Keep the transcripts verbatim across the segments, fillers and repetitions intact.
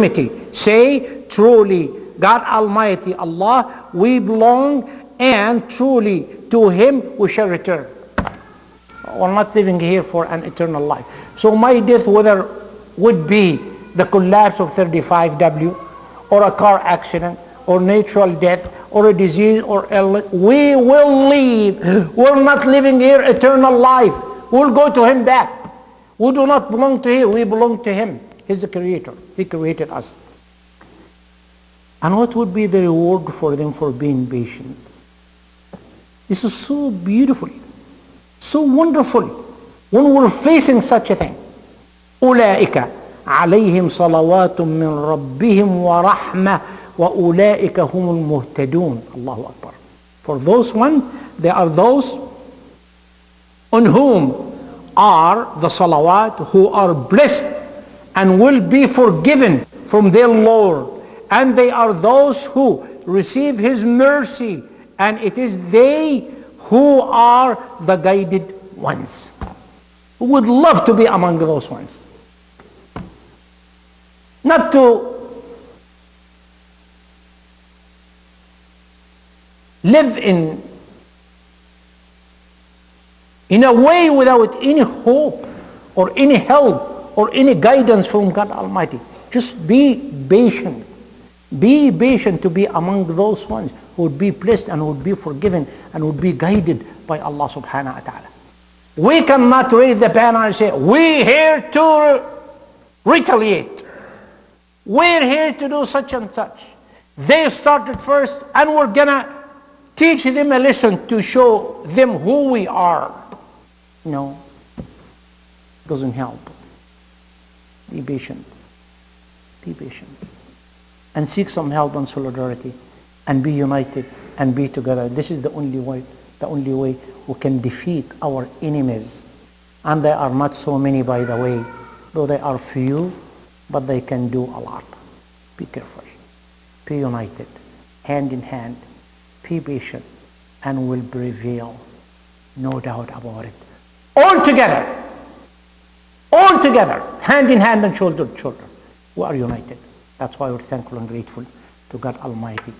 Say truly, God Almighty, Allah, we belong, and truly to Him we shall return. We're not living here for an eternal life. So my death, whether would be the collapse of thirty-five W, or a car accident, or natural death, or a disease, or illness, we will leave. We're not living here eternal life. We'll go to Him back. We do not belong to Him, we belong to Him. He's the Creator. He created us. And what would be the reward for them for being patient? This is so beautiful, so wonderful, when we're facing such a thing. أولئك عليهم صلوات من ربهم ورحمة وأولئك هم المهتدون. Allahu Akbar. For those ones, they are those on whom are the salawat, who are blessed and will be forgiven from their Lord. And they are those who receive His mercy, and it is they who are the guided ones. We would love to be among those ones. Not to live in in a way without any hope or any help or any guidance from God Almighty. Just be patient. Be patient to be among those ones who would be blessed and would be forgiven and would be guided by Allah subhanahu wa ta'ala. We cannot raise the banner and say, we're here to retaliate. We're here to do such and such. They started first, and we're gonna teach them a lesson to show them who we are. No, doesn't help. Be patient. Be patient. And seek some help and solidarity, and be united and be together. This is the only way, the only way we can defeat our enemies. And they are not so many, by the way, though they are few, but they can do a lot. Be careful. Be united, hand in hand. Be patient, and will prevail. No doubt about it. All together. All together. Hand in hand and shoulder to shoulder. We are united. That's why we're thankful and grateful to God Almighty.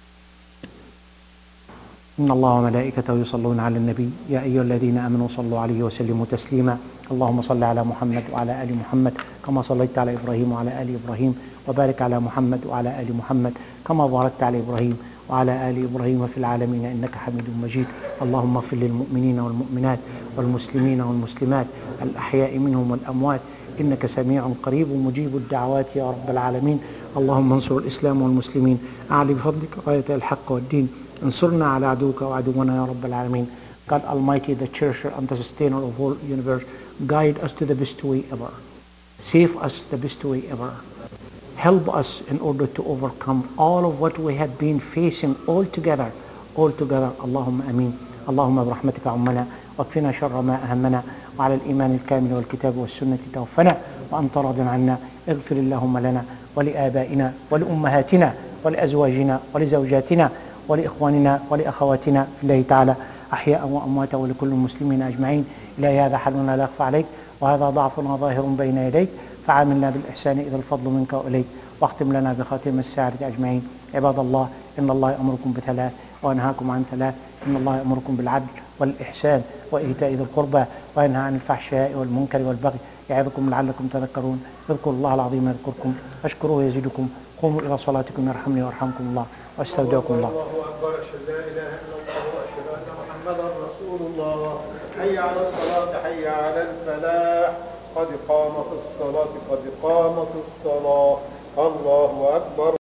إن الله وملائكته يصلون على النبي يا أيها الذين آمنوا صلوا عليه وسلموا تسليما اللهم صل على محمد وعلى آل محمد كما صليت على إبراهيم وعلى آل إبراهيم وبارك على محمد وعلى آل محمد كما باركت على إبراهيم وعلى آل إبراهيم في العالمين إنك حميد مجيد اللهم اغفر للمؤمنين والمؤمنات والمسلمين والمسلمات الأحياء منهم والأموات إنك سميع قريب مجيب الدعوات يا رب العالمين اللهم انصر الإسلام والمسلمين أعلي بفضلك راية الحق والدين انصرنا على عدوك وعدونا يا رب العالمين. God Almighty, the cherisher and the sustainer of the whole universe, guide us to the best way ever. Save us the best way ever. Help us in order to overcome all of what we have been facing all together. All together. Allahumma ameen. Allahumma برحمتك عمنا واكفنا شر ما أهمنا وعلى الإيمان الكامل والكتاب والسنة توفنا وأنت راض عنا اغفر اللهم لنا ولآبائنا ولأمهاتنا ولأزواجنا ولزوجاتنا ولإخواننا ولأخواتنا في الله تعالى أحياء وأمواتا ولكل المسلمين أجمعين. إلهي هذا حالنا لا يخفى عليك وهذا ضعفنا ظاهر بين يديك فعاملنا بالإحسان إذا الفضل منك وإليك واختم لنا بخاتم السعادة أجمعين. عباد الله إن الله يأمركم بثلاث وأنهاكم عن ثلاث إن الله يأمركم بالعدل والإحسان وإيتاء ذي القربى وينهى عن الفحشاء والمنكر والبغي يعظكم لعلكم تذكرون. اذكروا الله العظيم يذكركم واشكروه يزدكم قوموا إلى صلاتكم يرحمني ويرحمكم الله واستودعكم الله. الله أكبر أشهد لا إله إلا الله وأشهد أن محمدا رسول الله. حي على الصلاة حي على الفلاح قد قامت الصلاة قد قامت الصلاة. الله أكبر.